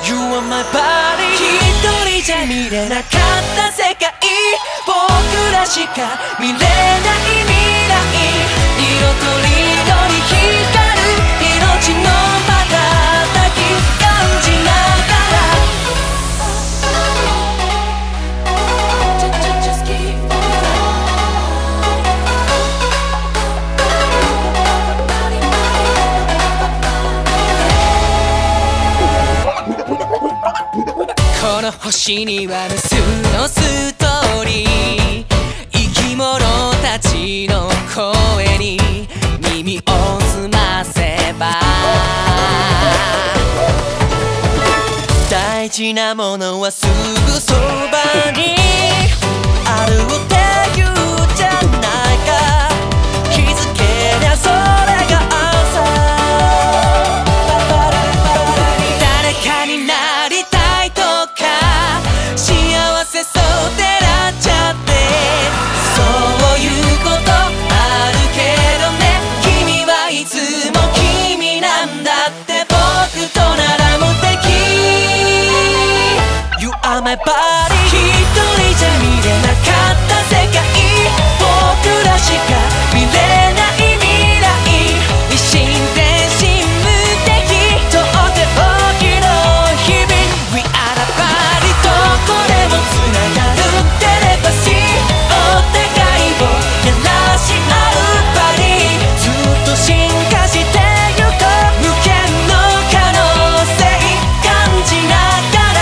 You are my body 一人じゃ見れなかった世界僕らしか見れない未来色とりどり光る命の瞬き感じながらこの星には無数のストーリー生き物たちの声に耳を澄ませば大事なものはすぐそばにあるって言うじゃないか気づけりゃそれが朝誰かになりたいとか幸せそうてらっちゃってそういうことあるけどね君はいつも君なんだって僕となら無敵 You are my body 一人じゃ見れなかった世界僕らしか見れない未来一心伝心無敵とっておきの日々 We are the body どこでもつながるテレパシーお互いを照らし合うバディずっと進化してゆこう無限の可能性感じながら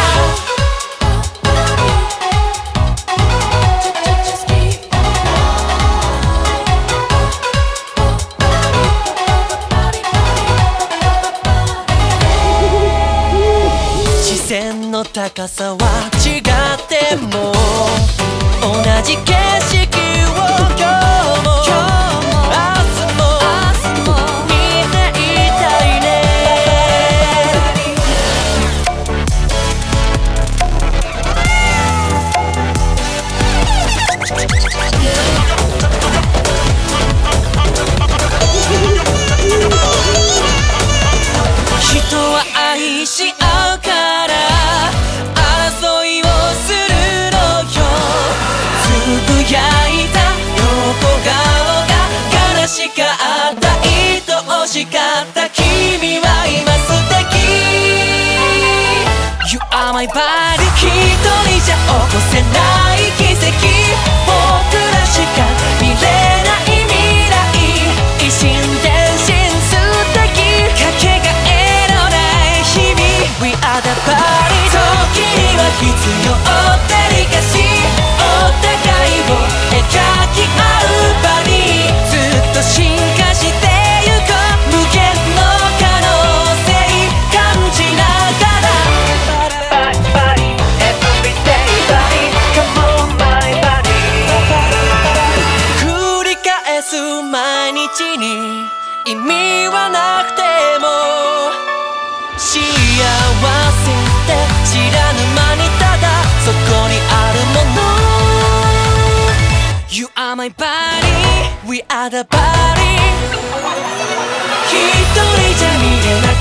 視線の高さは違っても同じ景色を今日も明日も見ていたいね人は愛し合うから争いをするのよつぶやいた横顔が悲しかった愛しかった君は今素敵 You are my body 一人じゃ起こせない奇跡僕らしか見れない未来一心伝心素敵かけがえのない日々 We are the body 時には必要デリカシーお互いを描き合うバディずっと進化してゆこう無限の可能性感じながら Body, everyday body, come on my body 繰り返す毎日に意味はなくても幸せって知らぬ間にただそこにあるもの You are my body We are the body 一人じゃ見れな